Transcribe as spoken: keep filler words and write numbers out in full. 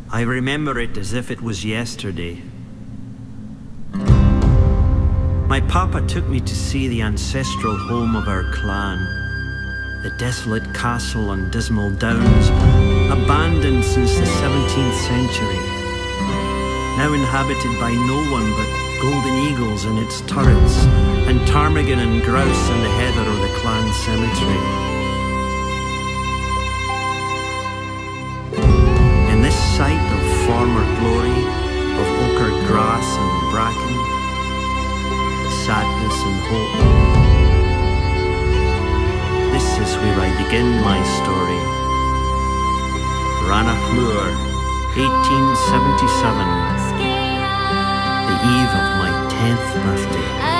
I remember it as if it was yesterday. My papa took me to see the ancestral home of our clan, the desolate castle on Dismal Downs, abandoned since the seventeenth century, now inhabited by no one but golden eagles in its turrets, and ptarmigan and grouse in the heather of the clan cemetery. In this site of former glory, of ochre grass and bracken, sadness and hope, this is where I begin my story. Ranach Moor, eighteen seventy-seven, the eve of my tenth birthday.